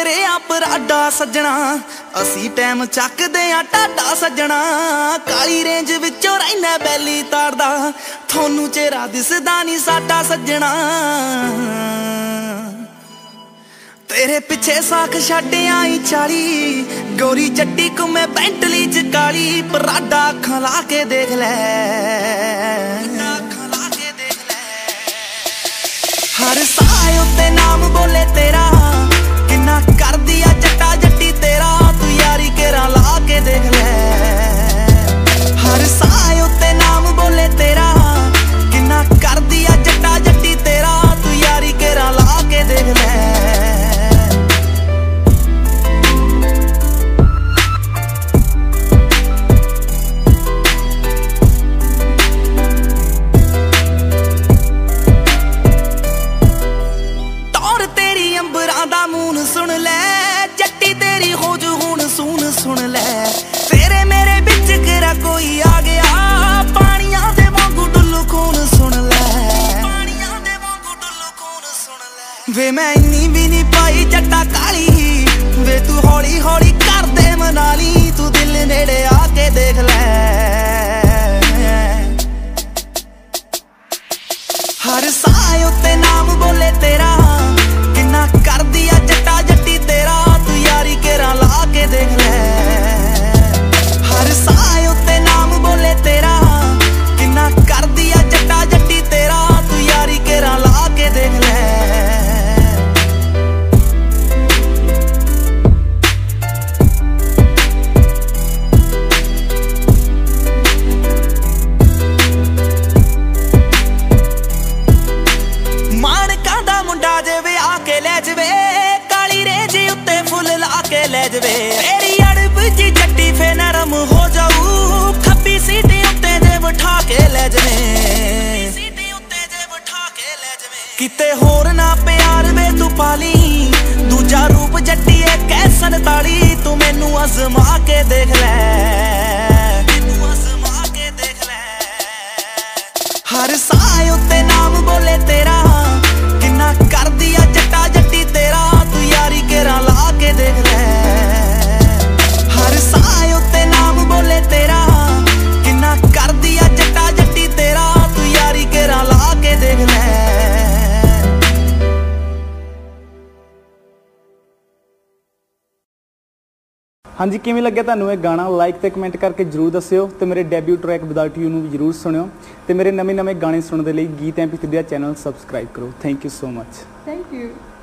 तेरे आ पराडा सजना, असी टाइम चकदे आ टाडा सजना। काली रेंज विचों रहिना बैली तारदा, थोनू चेहरा दिसदा नी साडा सजना। तेरे पिछे साख छड्ड आई 40, गोरी चट्टी घुमे पेंटली च काली। पराडा अखां ला के देख लै, हर साए उत्ते नाम बोले तेरा, किन्ना कर दिया जट्टा जट्टी तेरा। तू यारी केरा ला के देख ले, हर साए उत्ते नाम बोले तेरा, किन्ना कर दिया जट्टा जट्टी तेरा। तू यारी केरा ला के देख ले। सुन ले जट्टी तेरी हो जू हुण सुन सुन ले। तेरे मेरे बिच केरा कोई आ गया, पानियां दे वांगू डुल्लू खून सुन ले, पानियां दे वांगू डुल्लू खून सुन ले। वे मैं इन्नी भी नहीं पाई जट्टा काली, वे तू हौली हौली कर दे मनाली। तू दिल नेड़े आके देख ले, हर साए उत्ते नाम बोले तेरा, किन्ना कर दिया जट्टा जट्टी तेरा। तू यारी केरा ला के देख ले, हर साए उत्ते नाम बोले तेरा, किन्ना कर दिया जट्टा जट्टी तेरा। तू यारी केरा ला के देख ले। मानका दा मुंडा जेवे आके ले जवे, काली रेंज उत्ते फुल ला के ले जवे। तेरी अड़ब जी जट्टी फे नरम हो जाऊ, खब्बी सीटी उत्ते जे बिठा के ले जवे, सीटी उत्ते जे बिठा के ले जवे। किते होर ना प्यार वे तू पाली, दूजा रूप जट्टी है कैसन ताली। तू मैनू अजमा के देख ले, मैनू अजमा के देख ले। हर साए उत्ते नाम बोले तेरा, किन्ना कर दिया जट्टा जट्टी तेरा। तू यारी केरा ला के देख ले, हर साए उत्ते नाम बोले तेरा, किन्ना कर दिया जट्टा जट्टी तेरा। तू यारी केरा ला के देख ले। हाँ जी, किवें लग्या तुहानूं ये गाना? लाइक ते कमेंट करके जरूर दस्सिओ ते मेरे डेब्यू ट्रैक विदाउट यू नूं भी जरूर सुणिओ ते मेरे नਵੇਂ गाने सुणन दे लई गीत MP3 दा चैनल सबसक्राइब करो। Thank you so much. Thank you.